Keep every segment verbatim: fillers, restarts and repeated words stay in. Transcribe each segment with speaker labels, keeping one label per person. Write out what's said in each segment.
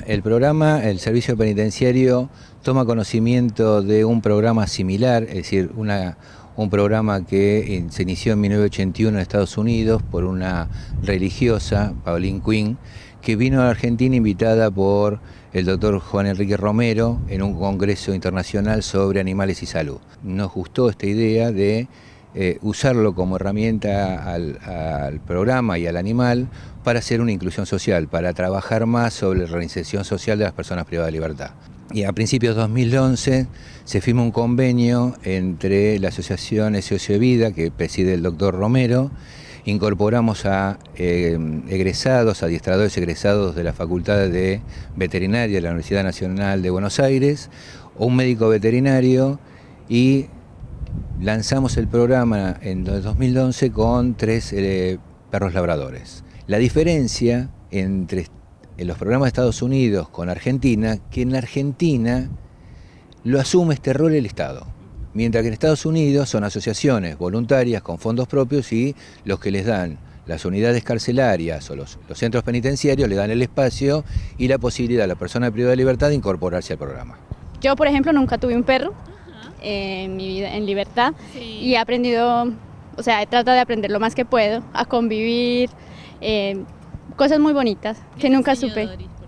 Speaker 1: El programa, el servicio penitenciario, toma conocimiento de un programa similar, es decir, una, un programa que se inició en mil novecientos ochenta y uno en Estados Unidos por una religiosa, Pauline Quinn, que vino a la Argentina invitada por el doctor Juan Enrique Romero en un congreso internacional sobre animales y salud. Nos gustó esta idea de eh, usarlo como herramienta al, al programa y al animal para hacer una inclusión social, para trabajar más sobre la reinserción social de las personas privadas de libertad. Y a principios de dos mil once se firma un convenio entre la asociación S O S Vida, que preside el doctor Romero. Incorporamos a eh, egresados, adiestradores egresados de la Facultad de Veterinaria de la Universidad Nacional de Buenos Aires, un médico veterinario, y lanzamos el programa en dos mil once con tres eh, perros labradores. La diferencia entre en los programas de Estados Unidos con Argentina, que en la Argentina lo asume este rol el Estado. Mientras que en Estados Unidos son asociaciones voluntarias con fondos propios y los que les dan las unidades carcelarias o los, los centros penitenciarios le dan el espacio y la posibilidad a la persona privada de libertad de incorporarse al programa.
Speaker 2: Yo, por ejemplo, nunca tuve un perro eh, en mi vida en libertad, sí. Y he aprendido, o sea, he tratado de aprender lo más que puedo, a convivir, eh, cosas muy bonitas que nunca supe. Doris, por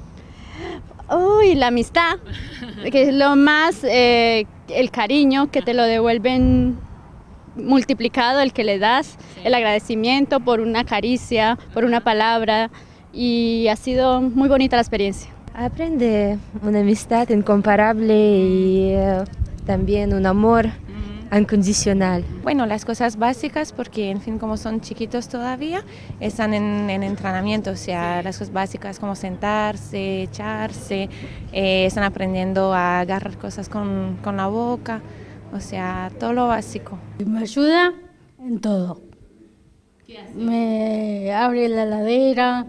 Speaker 2: ejemplo? Uy, la amistad, que es lo más, eh, el cariño que te lo devuelven multiplicado, el que le das, sí. El agradecimiento por una caricia, por una palabra, y ha sido muy bonita la experiencia.
Speaker 3: Aprende una amistad incomparable y uh, también un amor incondicional.
Speaker 4: Bueno, las cosas básicas, porque en fin, como son chiquitos todavía, están en, en entrenamiento, o sea, las cosas básicas como sentarse, echarse, eh, están aprendiendo a agarrar cosas con, con la boca, o sea, todo lo básico.
Speaker 5: Me ayuda en todo.
Speaker 2: ¿Qué hace?
Speaker 5: Me abre la heladera,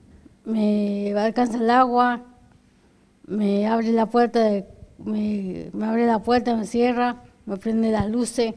Speaker 5: me alcanza el agua, me abre la puerta, de, me, me abre la puerta, me cierra, me prende las luces,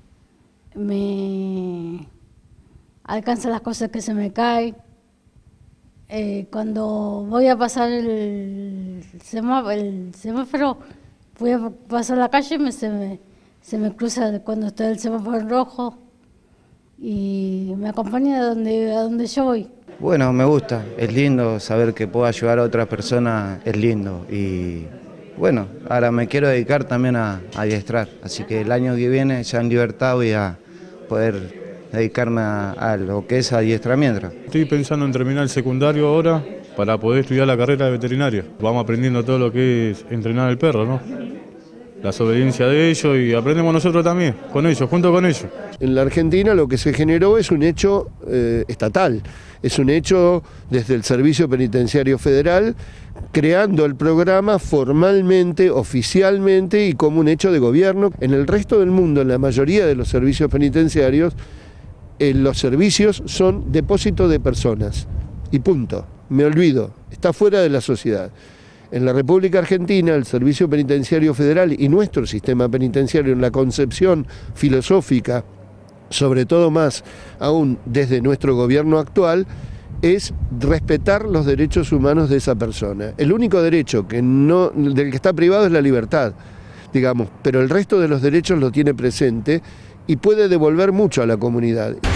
Speaker 5: me alcanza las cosas que se me caen. Eh, cuando voy a pasar el semáforo, el semáforo, voy a pasar la calle, me, se, me, se me cruza cuando está el semáforo en rojo y me acompaña a donde, a donde yo voy.
Speaker 6: Bueno, me gusta, es lindo saber que puedo ayudar a otras personas, es lindo. Y bueno, ahora me quiero dedicar también a, a adiestrar, así que el año que viene ya en libertad voy a poder dedicarme a, a lo que es adiestramiento.
Speaker 7: Estoy pensando en terminar el secundario ahora para poder estudiar la carrera de veterinaria. Vamos aprendiendo todo lo que es entrenar al perro, ¿no? La obediencia de ellos y aprendemos nosotros también, con ellos, junto con ellos.
Speaker 8: En la Argentina lo que se generó es un hecho eh, estatal, es un hecho desde el Servicio Penitenciario Federal, creando el programa formalmente, oficialmente y como un hecho de gobierno. En el resto del mundo, en la mayoría de los servicios penitenciarios, eh, los servicios son depósito de personas y punto, me olvido, está fuera de la sociedad. En la República Argentina, el Servicio Penitenciario Federal y nuestro sistema penitenciario en la concepción filosófica, sobre todo más aún desde nuestro gobierno actual, es respetar los derechos humanos de esa persona. El único derecho que no, del que está privado es la libertad, digamos, pero el resto de los derechos lo tiene presente y puede devolver mucho a la comunidad.